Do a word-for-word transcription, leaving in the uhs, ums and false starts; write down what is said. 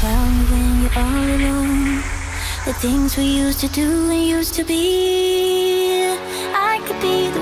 Tell me when you're all alone, the things we used to do and used to be. I could be